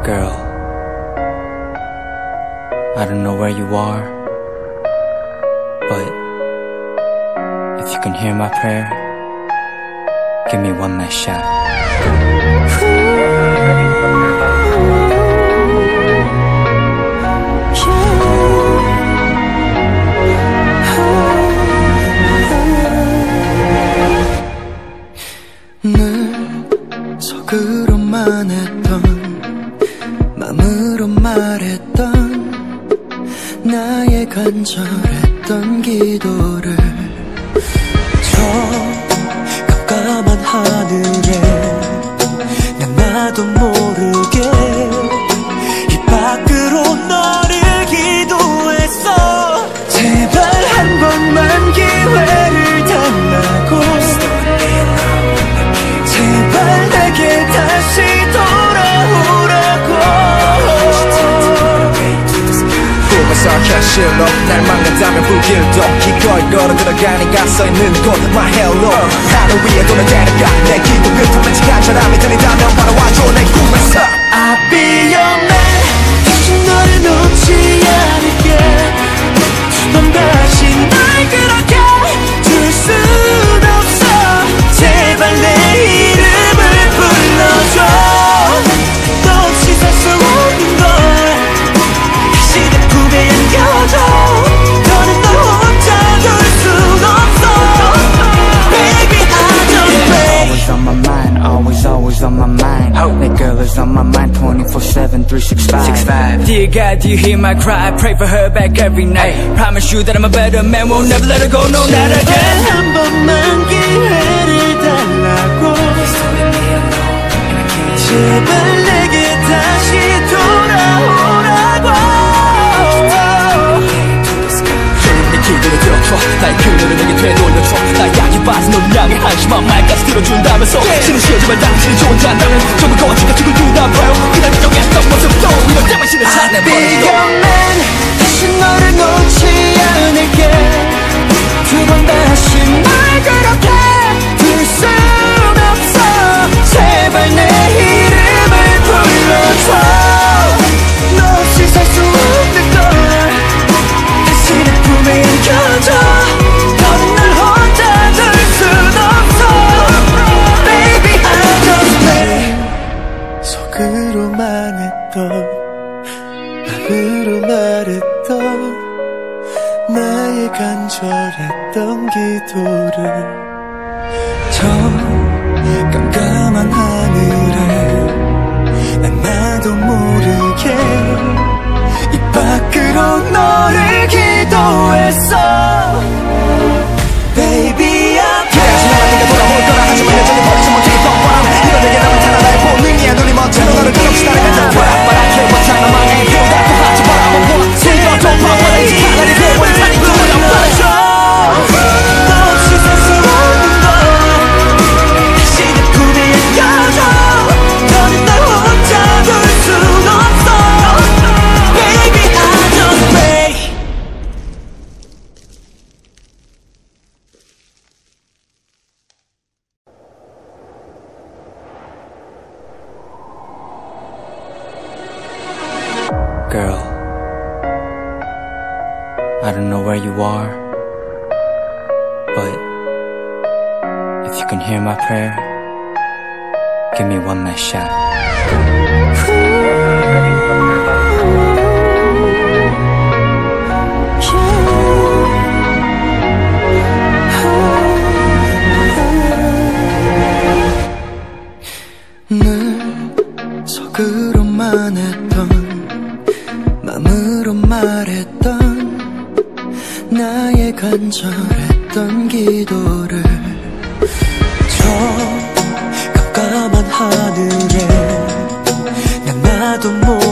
Girl, I don't know where you are, but if you can hear my prayer, give me one last shot. 늘 속으로만 했던 맘으로 말했던 나의 간절했던 기도를 저 깜깜한 하늘에 난 나도 모르게 입 밖으로 너를 기도했어. 제발 한 번만 기회를 달라고, 제발 내게 다시 돌아오라고. 꿈에서 현실로 날 막는다면 불길도 기꺼이 걸어 들어가니까 써있는 곳 My hello 하늘 위에 도는 되니까 내 기도 끝에 맺힌 사람이 들린다면 바라와줘 내 꿈에서 I'll be your man. 다시 너를 놓지 않을게. 두 번 다시 날 그렇게 둘 순 없어. 제발 내 이름을 불러줘. 너 없이 살 수 없는 걸 다시 내 품에 안겨줘. 더는 널 혼자 둘 순 없어. Baby I just pray. Always on my mind, always on my mind. That girl is on my mind 24/7, 365. Dear God, do you hear my cry? Pray for her back every night. Promise you that I'm a better man, won't never let her go, no, not again. 한 번만 기회를 달라고. 제발 내게 다시 돌아오라고. 내 기도를 들어줘 나의 그녀를 내게 되돌려줘 나 향해 빠진 너를 향해 한심한 말까지 들어준다면서 신은 쉬어지만 당신이 좋은지 안다면 전부 거짓과 죽을 두나봐요 그날 정했던 모습도 이럴 때만 신을 찾아버리고 다시 너를 놓지 않을게. 두 번 다시 날 그렇게 둘 순 없어. 제발 내 이름을 불러줘. 너 없이 살 수 없는 걸 다시 내 품에 안겨줘. 너는 날 혼자 둘 순 없어. Baby I just pray. 속으로만 했던 맘으로 말했던 나의 간절했던 기도를 저 깜깜한 하늘에 난 나도 모르게 입 밖으로 너를 기도했어. Baby I pray. 네가 돌아올 거라 하지만 여전히 버리지 못해 뻔뻔함 이런 내게 남은 차라 나의 본능이야 눈이 멋대로 너를 끝없이 따라가자 바람바람 해봤자 나만의 비오다고 하지 바라만 봐 슬퍼 덮어버리지 하늘이 되고 산이 돌아버려줘 너 없이 살 수 없는 걸 다시 내 품에 안겨줘. 너는 날 혼자 둘 순 없어. Baby I just pray. Girl, I don't know where you are, but if you can hear my prayer, give me one last shot. 늘 속으로만 했던 맘으로 말했던 나의 간절했던 기도를 저 깜깜한 하늘에 난 나도 모르게